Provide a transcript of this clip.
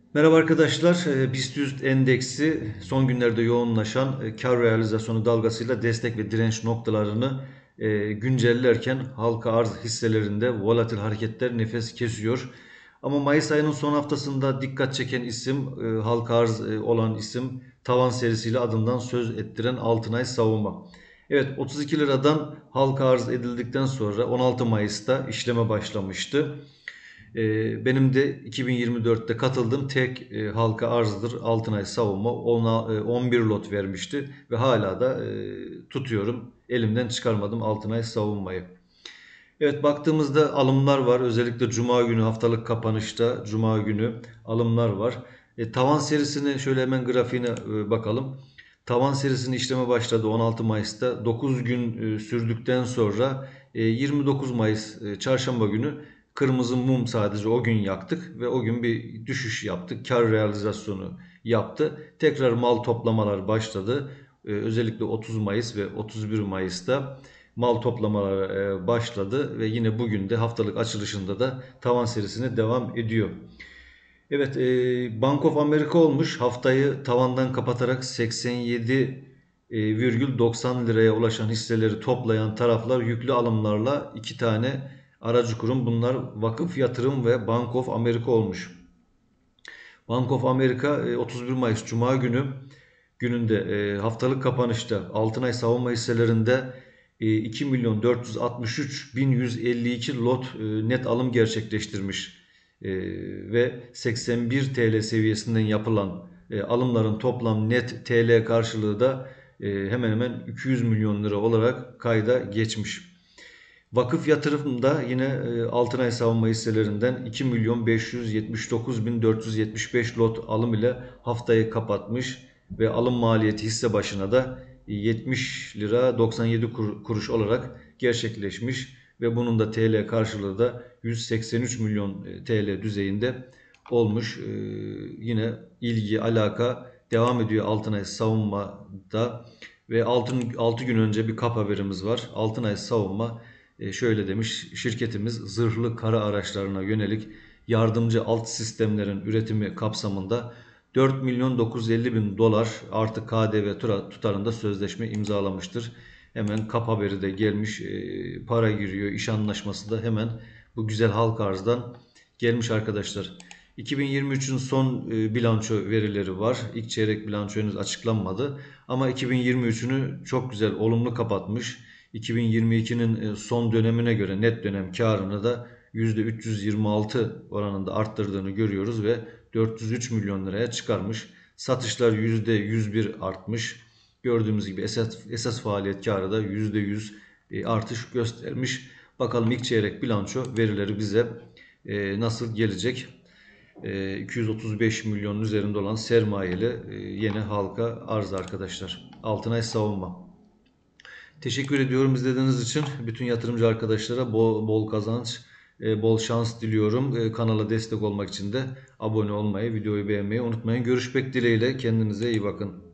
Merhaba arkadaşlar. BIST 100 endeksi son günlerde yoğunlaşan kar realizasyonu dalgasıyla destek ve direnç noktalarını güncellerken halka arz hisselerinde volatil hareketler nefes kesiyor. Ama Mayıs ayının son haftasında dikkat çeken isim, halka arz olan isim tavan serisiyle adından söz ettiren Altınay Savunma. Evet, 32 liradan halka arz edildikten sonra 16 Mayıs'ta işleme başlamıştı. Benim de 2024'te katıldığım tek halka arzdır Altınay Savunma. Ona 11 lot vermişti ve hala da tutuyorum. Elimden çıkarmadım Altınay Savunmayı. Evet, baktığımızda alımlar var. Özellikle Cuma günü haftalık kapanışta Cuma günü alımlar var. Tavan serisine şöyle hemen grafiğine bakalım. Tavan serisinin işleme başladı 16 Mayıs'ta. 9 gün sürdükten sonra 29 Mayıs çarşamba günü kırmızı mum sadece o gün yaktık ve o gün bir düşüş yaptık. Kar realizasyonu yaptı. Tekrar mal toplamalar başladı. Özellikle 30 Mayıs ve 31 Mayıs'ta mal toplamaları başladı ve yine bugün de haftalık açılışında da tavan serisine devam ediyor. Evet, Bank of America olmuş. Haftayı tavandan kapatarak 87,90 liraya ulaşan hisseleri toplayan taraflar yüklü alımlarla iki tane aracı kurum. Bunlar Vakıf Yatırım ve Bank of America olmuş. Bank of America 31 Mayıs Cuma gününde haftalık kapanışta Altınay savunma hisselerinde 2 milyon 463 bin 152 lot net alım gerçekleştirmiş. Ve 81 TL seviyesinden yapılan alımların toplam net TL karşılığı da hemen hemen 200 milyon lira olarak kayda geçmiş. Vakıf yatırımda yine Altınay savunma hisselerinden 2 milyon 579 bin 475 lot alım ile haftayı kapatmış ve alım maliyeti hisse başına da 70 lira 97 kuruş olarak gerçekleşmiş ve bunun da TL karşılığı da 183 milyon TL düzeyinde olmuş. Yine ilgi alaka devam ediyor Altınay savunmada ve 6 gün önce bir kap haberimiz var. Altınay savunma şöyle demiş, şirketimiz zırhlı kara araçlarına yönelik yardımcı alt sistemlerin üretimi kapsamında 4 milyon 950 bin dolar artı KDV tutarında sözleşme imzalamıştır. Hemen kap haberi de gelmiş, para giriyor, iş anlaşması da hemen bu güzel halk arzdan gelmiş arkadaşlar. 2023'ün son bilanço verileri var. İlk çeyrek bilanço henüz açıklanmadı. Ama 2023'ünü çok güzel, olumlu kapatmış. 2022'nin son dönemine göre net dönem karını da %326 oranında arttırdığını görüyoruz ve 403 milyon liraya çıkarmış. Satışlar %101 artmış. Gördüğümüz gibi esas faaliyet karı da %100 artış göstermiş. Bakalım ilk çeyrek bilanço verileri bize nasıl gelecek? 235 milyonun üzerinde olan sermayeli yeni halka arz arkadaşlar. Altınay savunma. Teşekkür ediyorum izlediğiniz için. Bütün yatırımcı arkadaşlara bol bol kazanç, bol şans diliyorum. Kanala destek olmak için de abone olmayı, videoyu beğenmeyi unutmayın. Görüşmek dileğiyle. Kendinize iyi bakın.